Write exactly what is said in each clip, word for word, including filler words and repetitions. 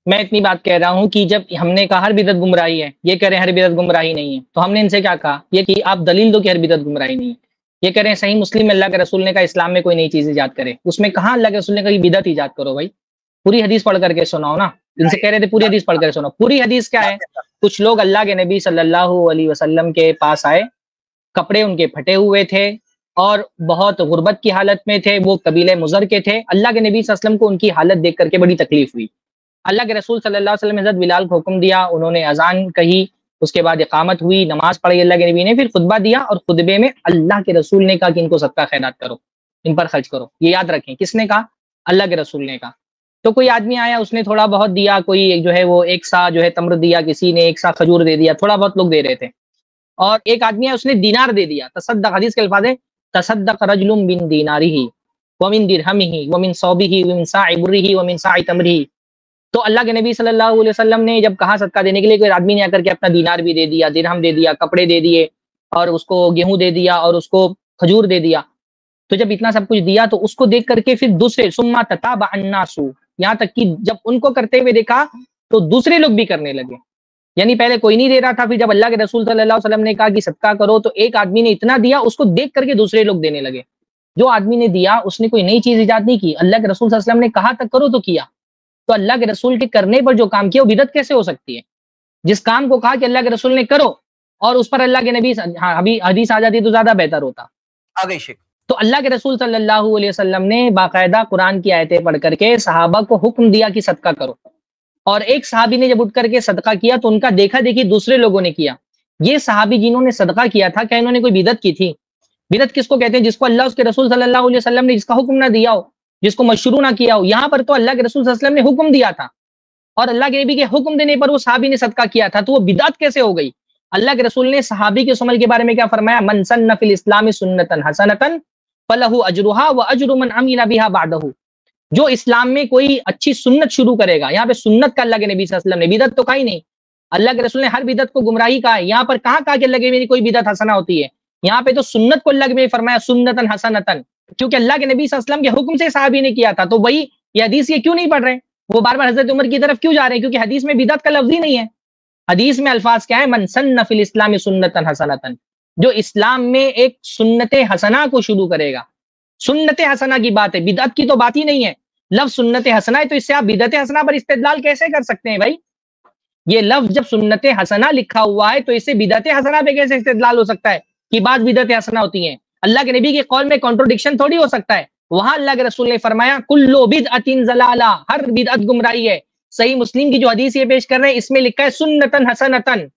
میں اتنی بات کہہ رہا ہوں کہ جب ہم نے کہا ہر بدعت گمراہی ہے، یہ کہہ رہے ہیں ہر بدعت گمراہی نہیں ہے، تو ہم نے ان سے کیا کہا؟ یہ کہ آپ دلیل دو کہ ہر بدعت گمراہی نہیں ہے۔ یہ کہہ رہے ہیں صحیح مسلم میں اللہ کے رسول نے کہا اسلام میں کوئی نئی چیز ایجاد کرے، اس میں کہاں اللہ کے رسول نے کہا کہ بدعت ایجاد کرو؟ بھائی پوری حدیث پڑھ کر کے سناؤ نا۔ ان سے کہہ رہے تھے پوری حدیث پڑھ کر سناؤ۔ پوری حدیث کیا ہے؟ کچھ لوگ اللہ کے نبی صلی اللہ علیہ وسلم کے پاس آئے، کپڑے ان کے پھٹے ہوئے تھے اور بہت غربت کی حالت میں تھے، وہ قبیلہ مضر کے تھے۔ اللہ کے نبی صلی اللہ علیہ وسلم کو ان کی حالت دیکھ کر کے بڑی تکلیف ہوئی۔ اللہ کے رسول صلی اللہ علیہ وسلم نے حضرت بلال کو حکم دیا، انہوں نے اذان کہی، اس کے بعد اقامت ہوئی، نماز پڑھی اللہ کے نبی نے، پھر خطبہ دیا، اور خطبے میں اللہ کے رسول نے کہا کہ ان کو صدقہ خیرات کرو، ان پر خرچ کرو۔ یہ یاد رکھیں، کس نے کہا؟ اللہ کے رسول نے کہا۔ تو کوئی آدمی آیا، اس نے تھوڑا بہت دیا، کوئی جو ہے وہ ایک سا جو ہے تمر دیا، کسی نے ایک سا کھجور دے دیا، تھوڑا بہت لوگ دے رہے تھے۔ اور ایک آدمی ہے، اس نے دینار دے دیا۔ تصدق، حدیث کے الفاظ ہے تصدق رجل من دینارہ ومن درہمہ ومن صوبہ ومن صاع برہ ومن صاع تمرہ۔ تو اللہ کے نبی صلی اللہ علیہ وسلم نے جب کہا صدقہ دینے کے لیے، کوئی آدمی نے آ کر کے اپنا دینار بھی دے دیا، درہم دے دیا، کپڑے دے دیے، اور اس کو گیہوں دے دیا، اور اس کو کھجور دے دیا۔ تو جب اتنا سب کچھ دیا تو اس کو دیکھ کر کے پھر دوسرے ثم تتابع الناس، یہاں تک کہ جب ان کو کرتے ہوئے دیکھا تو دوسرے لوگ بھی کرنے لگے۔ یعنی پہلے کوئی نہیں دے رہا تھا، پھر جب اللہ کے رسول صلی اللہ علیہ وسلم نے کہا کہ صدقہ کرو تو ایک آدمی نے اتنا دیا، اس کو دیکھ کر کے دوسرے لوگ دینے لگے۔ جو آدمی نے دیا اس نے کوئی نئی چیز ایجاد نہیں کی، اللہ کے رسول صلی اللہ علیہ وسلم نے کہا تک کرو تو کیا۔ تو اللہ کے رسول کے کرنے پر جو کام کیا وہ بدعت کیسے ہو سکتی ہے؟ جس کام کو کہا کہ اللہ کے رسول نے کرو اور اس پر اللہ کے نبی، ہاں ابھی حدیث آ جاتی تو زیادہ بہتر ہوتا۔ آگے شیخ، تو اللہ کے رسول صلی اللہ علیہ وسلم نے باقاعدہ قرآن کی آیتیں پڑھ کر کے صحابہ کو حکم دیا کہ صدقہ کرو، اور ایک صحابی نے جب اٹھ کر کے صدقہ کیا تو ان کا دیکھا دیکھی دوسرے لوگوں نے کیا۔ یہ صحابی جنہوں نے صدقہ کیا تھا، کیا انہوں نے کوئی بدعت کی تھی؟ بدعت کس کو کہتے ہیں؟ جس کو اللہ اس کے رسول صلی اللہ علیہ وسلم نے جس کا حکم نہ دیا ہو، جس کو مشروع نہ کیا ہو۔ یہاں پر تو اللہ کے رسول صلی اللہ علیہ وسلم نے حکم دیا تھا، اور اللہ کے نبی کے حکم دینے پر وہ صحابی نے صدقہ کیا تھا، تو وہ بدعت کیسے ہو گئی؟ اللہ کے رسول نے صحابی کے عمل کے بارے میں کیا فرمایا؟ من سن فی الاسلام سنتا حسنۃ فلہ اجرھا واجر من عمل بها بعدہ۔ جو اسلام میں کوئی اچھی سنت شروع کرے گا، یہاں پہ سنت کا اللہ کے نبی صلی اللہ علیہ وسلم نے، بدعت تو کہا ہی نہیں۔ اللہ کے رسول نے ہر بدعت کو گمراہی کہا ہے، یہاں پر کہاں کہا کہ اللہ کے نبی نے کوئی بدعت حسنہ ہوتی ہے؟ یہاں پہ تو سنت کو اللہ کے نبی نے فرمایا سنتا حسنۃ، کیونکہ اللہ کے نبی صلی اللہ علیہ وسلم کے حکم سے صحابی نے کیا تھا۔ تو وہی یہ حدیث یہ کیوں نہیں پڑھ رہے؟ وہ بار بار حضرت عمر کی طرف کیوں جا رہے ہیں؟ کیونکہ حدیث میں بدعت کا لفظ ہی نہیں ہے۔ حدیث میں الفاظ کیا ہے؟ من سن فی الاسلام سنتا حسنۃ، جو اسلام میں ایک سنت حسنہ کو شروع کرے گا۔ سنت حسنہ کی بات ہے، بدعت کی تو بات ہی نہیں ہے۔ لفظ سنت حسنہ ہے تو اس سے آپ بدعت حسنہ پر استدلال کیسے کر سکتے ہیں بھائی؟ یہ لفظ جب سنت حسنہ لکھا ہوا ہے تو اس سے بدعت حسنہ پہ کیسے استدلال ہو سکتا ہے کہ بعض بدعت حسنہ ہوتی ہیں؟ اللہ کے نبی کے قول میں کنٹروڈکشن تھوڑی ہو سکتا ہے۔ وہاں اللہ کے رسول نے فرمایا کلو بدعت ضلالہ، ہر بدعت گمراہی ہے۔ صحیح مسلم کی جو حدیث یہ پیش کر رہے ہیں اس میں لکھا ہے سنتن حسنتن،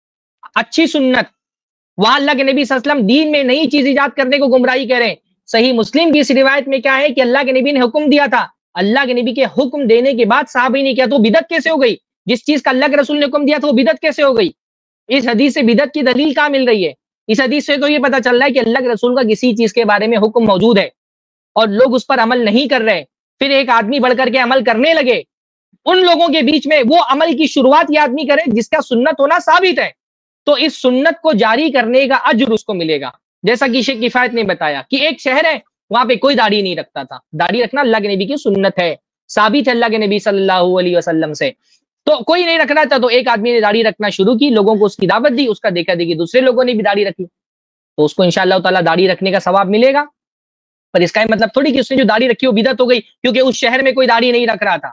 اچھی سنت۔ وہاں اللہ کے نبی صلی اللہ علیہ وسلم دین میں نئی چیز ایجاد کرنے کو گمراہی کہہ رہے ہیں۔ صحیح مسلم کی اس روایت میں کیا ہے کہ اللہ کے نبی نے حکم دیا تھا، اللہ کے نبی کے حکم دینے کے بعد صحابی نے کیا تو بدعت کیسے ہو گئی؟ جس چیز کا اللہ کے رسول نے حکم دیا تھا وہ بدعت کیسے ہو گئی؟ اس حدیث سے بدعت کی دلیل کہاں مل رہی ہے؟ اس حدیث سے تو یہ پتہ چل رہا ہے کہ اللہ کے رسول کا کسی چیز کے بارے میں حکم موجود ہے اور لوگ اس پر عمل نہیں کر رہے، پھر ایک آدمی بڑھ کر کے عمل کرنے لگے، ان لوگوں کے بیچ میں وہ عمل کی شروعات یہ آدمی کرے جس کا سنت ہونا ثابت ہے، تو اس سنت کو جاری کرنے کا اجر اس کو ملے گا۔ جیسا کہ شیخ کفایت نے بتایا کہ ایک شہر ہے وہاں پہ کوئی داڑھی نہیں رکھتا تھا، داڑھی رکھنا اللہ کے نبی کی سنت ہے، ثابت ہے اللہ کے نبی صلی اللہ علیہ وسلم سے، تو کوئی نہیں رکھنا تھا، تو ایک آدمی نے داڑھی رکھنا شروع کی، لوگوں کو اس کی دعوت دی، اس کا دیکھا دیکھی دوسرے لوگوں نے بھی داڑھی رکھی، تو اس کو انشاءاللہ تعالیٰ داڑھی رکھنے کا ثواب ملے گا۔ پر اس کا مطلب تھوڑی کہ اس نے جو داڑھی رکھی وہ بدعت ہو گئی کیونکہ اس شہر میں کوئی داڑھی نہیں رکھ رہا تھا۔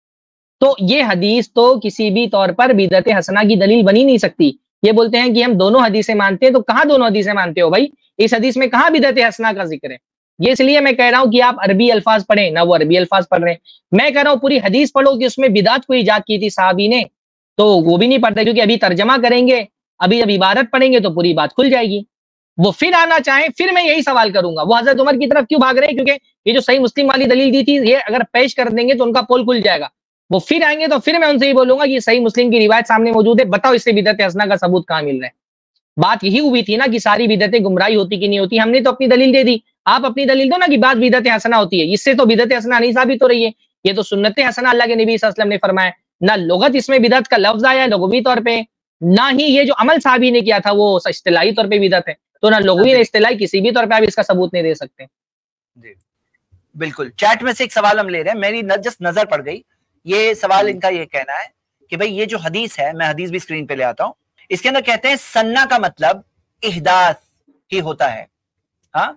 تو یہ حدیث تو کسی بھی طور پر بدعت حسنہ کی دلیل بنی نہیں سکتی۔ یہ بولتے ہیں کہ ہم دونوں حدیثیں مانتے ہیں، تو کہاں دونوں حدیثیں مانتے ہو بھائی؟ اس حدیث میں کہاں بدعت حسنہ کا ذکر ہے؟ یہ اس لیے میں کہہ رہا ہوں کہ آپ عربی الفاظ پڑھیں، نہ وہ عربی الفاظ پڑھ رہے ہیں۔ میں کہہ رہا ہوں پوری حدیث پڑھو کہ اس میں بدعت کو ایجاد کی تھی صحابی نے، تو وہ بھی نہیں پڑھتے کیونکہ ابھی ترجمہ کریں گے، ابھی جب عبارت پڑھیں گے تو پوری بات کھل جائے گی۔ وہ پھر آنا چاہیں پھر میں یہی سوال کروں گا، وہ حضرت عمر کی طرف کیوں بھاگ رہے ہیں؟ کیونکہ یہ جو صحیح مسلم والی دلیل دی تھی یہ اگر پیش کر دیں گے تو ان کا پول کھل جائے گا۔ وہ پھر آئیں گے تو پھر میں ان سے یہ بولوں گا کہ یہ صحیح مسلم کی روایت سامنے موجود ہے، بتاؤ اس سے بدعت حسنہ کا ثبوت کہاں مل رہا ہے؟ بات یہی ہوئی تھی نا کہ ساری بدعتیں گمراہی ہوتی کہ نہیں ہوتی، ہم نے تو اپنی دلیل دے دی، آپ اپنی دلیل دو نا کہ بعض بدعت حسنہ ہوتی ہے، اس سے تو بدعت حسنہ نہیں ثابت ہو رہی ہے، یہ تو سنت حسنہ اللہ کے نبی صلی اللہ علیہ وسلم نے فرمایا، نہ لغت اس میں بدعت کا لفظ آیا ہے لغوی طور پہ، نہ ہی یہ جو عمل صحابی نے کیا تھا وہ اصطلاحی طور پہ بدعت ہے، تو نہ لغوی نہ اصطلاحی کسی بھی طور پہ آپ اس کا ثبوت نہیں دے سکتے۔ جی بالکل، چیٹ میں سے ایک سوال ہم لے رہے ہیں، میری جسٹ نظر پڑ گئی، یہ سوال ان کا یہ کہنا ہے کہ بھئی یہ جو حدیث ہے، میں حدیث بھی اسکرین پہ لے آتا ہوں، اس کے اندر کہتے ہیں سنہ کا مطلب احداث ہی ہوتا ہے. ہاں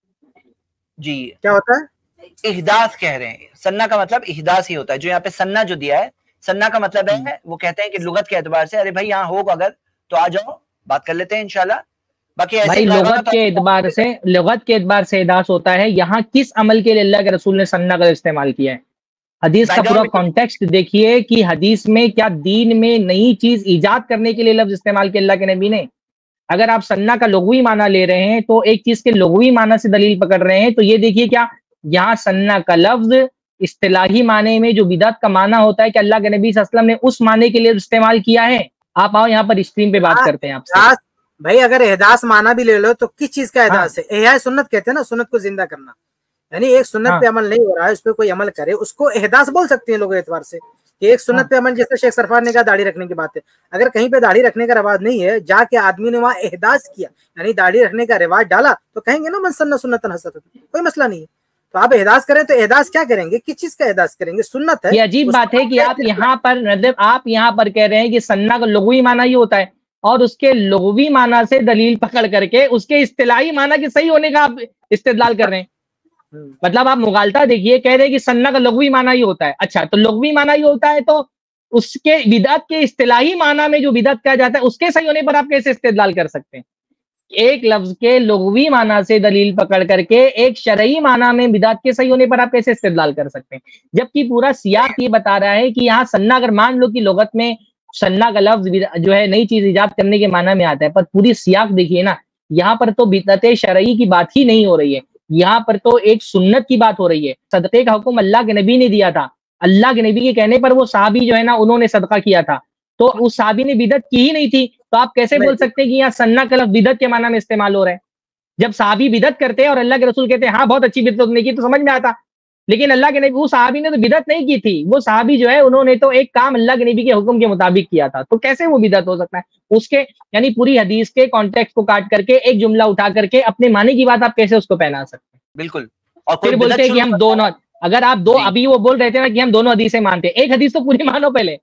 جی کیا ہوتا ہے؟ احداث کہہ رہے ہیں، سنہ کا مطلب احداث ہی ہوتا ہے. جو یہاں پہ سنہ جو دیا ہے، سنہ کا مطلب ہے وہ کہتے ہیں کہ لغت کے اعتبار سے ارے بھائی یہاں ہو اگر تو آ جاؤ بات کر لیتے ہیں انشاءاللہ. باقی ایسے لغت کے اعتبار سے لغت کے اعتبار سے احداث ہوتا ہے. یہاں کس عمل کے لیے اللہ کے رسول نے سنہ کا استعمال کیا ہے؟ حدیث کا پورا کانٹیکسٹ دیکھیے کہ حدیث میں کیا دین میں نئی چیز ایجاد کرنے کے لیے لفظ استعمال کیا اللہ کے نبی نے. اگر آپ سنہ کا لغوی معنی لے رہے ہیں تو ایک چیز کے لغوی معنی سے دلیل پکڑ رہے ہیں، تو یہ دیکھیے کیا یہاں سنہ کا لفظ اصطلاحی معنی میں جو بدعت کا معنی ہوتا ہے کہ اللہ کے نبی صلی اللہ علیہ وسلم نے اس معنی کے لیے استعمال کیا ہے. آپ آؤ یہاں پر اسکرین پہ بات کرتے ہیں آپ سے. بھائی اگر احداث معنی بھی لے لو تو کس چیز کا احداث ہے؟ احیاء سنت کہتے ہیں نا، سنت کو زندہ کرنا. یعنی ایک سنت پہ عمل نہیں ہو رہا ہے، اس پہ کوئی عمل کرے، اس کو احداث بول سکتے ہیں لوگ اعتبار سے کہ ایک سنت پہ عمل. جیسے شیخ سرفراز نے کہا داڑھی رکھنے کی بات ہے، اگر کہیں پہ داڑھی رکھنے کا رواج نہیں ہے، جا کے آدمی نے وہاں احداث کیا یعنی داڑھی رکھنے کا رواج ڈالا، تو کہیں گے نا من سن سنتن حسنۃ، کوئی مسئلہ نہیں ہے. تو آپ احداث کریں تو احداث کیا کریں گے؟ کس چیز کا احداث کریں گے؟ سنت ہے. یہ عجیب بات ہے کہ آپ یہاں پر آپ یہاں پر کہہ رہے ہیں کہ سنہ کا لغوی معنی ہی ہوتا ہے، اور اس کے لغوی معنی سے دلیل پکڑ کر کے اس کے اصطلاحی معنی کے صحیح ہونے کا آپ استدلال کر رہے ہیں. مطلب آپ مغالطہ دیکھیے، کہہ رہے ہیں کہ سنہ کا لغوی معنی ہی ہوتا ہے. اچھا تو لغوی معنی ہی ہوتا ہے تو اس کے بدعت کے اصطلاحی معنی میں جو بدعت کہا جاتا ہے اس کے صحیح ہونے پر آپ کیسے استدلال کر سکتے ہیں؟ ایک لفظ کے لغوی معنی سے دلیل پکڑ کر کے ایک شرعی معنی میں بدعت کے صحیح ہونے پر آپ کیسے استدلال کر سکتے ہیں؟ جبکہ پورا سیاق یہ بتا رہا ہے کہ یہاں سنہ اگر مان لو کہ لغت میں سنہ کا لفظ جو ہے نئی چیز ایجاد کرنے کے معنی میں آتا ہے، پر پوری سیاق دیکھیے نا، یہاں پر تو بدعت شرعی کی بات ہی نہیں ہو رہی ہے، یہاں پر تو ایک سنت کی بات ہو رہی ہے. صدقے کا حکم اللہ کے نبی نے دیا تھا، اللہ کے نبی کے کہنے پر وہ صحابی جو ہے نا انہوں نے صدقہ کیا تھا، تو اس صحابی نے بدعت کی ہی نہیں تھی. تو آپ کیسے بول سکتے ہیں کہ یہاں سنہ کا لفظ بدعت کے معنی میں استعمال ہو رہا ہے؟ جب صحابی بدعت کرتے ہیں اور اللہ کے رسول کہتے ہیں ہاں بہت اچھی بدعت نے کی تو سمجھ میں آتا، لیکن اللہ کے نبی وہ صحابی نے تو بدعت نہیں کی تھی، وہ صحابی جو ہے انہوں نے تو ایک کام اللہ کے نبی کے حکم کے مطابق کیا تھا، تو کیسے وہ بدعت ہو سکتا ہے؟ اس کے یعنی پوری حدیث کے کانٹیکسٹ کو کاٹ کر کے ایک جملہ اٹھا کر کے اپنے معنی کی بات آپ کیسے اس کو پہنا سکتے ہیں؟ بالکل. اور پھر بولتے ہیں کہ ہم دونوں، اگر آپ دو ابھی وہ بول رہے تھے نا کہ ہم دونوں حدیثیں مانتے ہیں، ایک حدیث تو پوری مانو پہلے.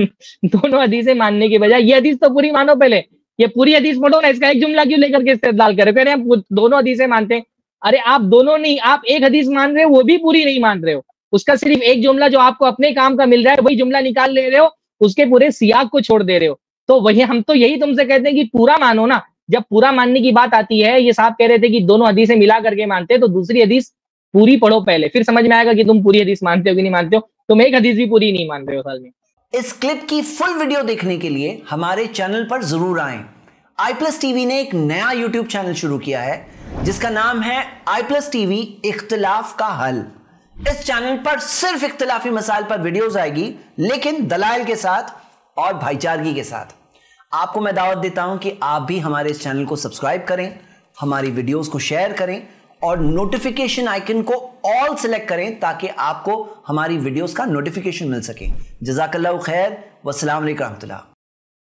دونوں حدیثیں ماننے کے بجائے یہ حدیث تو پوری مانو پہلے، یہ پوری حدیث پڑھو نا، اس کا ایک جملہ کیوں لے کر کے استدلال کرے؟ کہہ رہے ہیں ہم دونوں حدیثیں مانتے ہیں. ارے آپ دونوں نہیں، آپ ایک حدیث مان رہے ہو وہ بھی پوری نہیں مان رہے ہو، اس کا صرف ایک جملہ جو آپ کو اپنے کام کا مل رہا ہے وہی جملہ نکال لے رہے ہو، اس کے پورے سیاق کو چھوڑ دے رہے ہو. تو وہی ہم تو یہی تم سے کہتے ہیں کہ پورا مانو نا. جب پورا ماننے کی بات آتی ہے، یہ صاحب کہہ رہے تھے کہ دونوں حدیثیں ملا کر کے مانتے ہیں، تو دوسری حدیث پوری پڑھو پہلے، پھر سمجھ میں آئے گا کہ تم پوری حدیث مانتے ہو کہ نہیں مانتے ہو. تم ایک حدیث بھی پوری نہیں مان رہے ہو. سال میں اس کلپ کی فل ویڈیو دیکھنے کے لیے ہمارے چینل پر ضرور آئیں. آئی پلس ٹی وی نے ایک نیا یوٹیوب چینل شروع کیا ہے جس کا نام ہے آئی پلس ٹی وی اختلاف کا حل. اس چینل پر صرف اختلافی مسائل پر ویڈیوز آئے گی، لیکن دلائل کے ساتھ اور بھائی چارگی کے ساتھ. آپ کو میں دعوت دیتا ہوں کہ آپ بھی ہمارے اس چینل کو سبسکرائب کریں، ہماری ویڈیوز کو شیئر کریں اور نوٹیفیکیشن آئیکن کو آل سلیکٹ کریں تاکہ آپ کو ہماری ویڈیوز کا نوٹیفیکیشن مل سکے. جزاک اللہ خیر، والسلام علیکم ورحمۃ اللہ.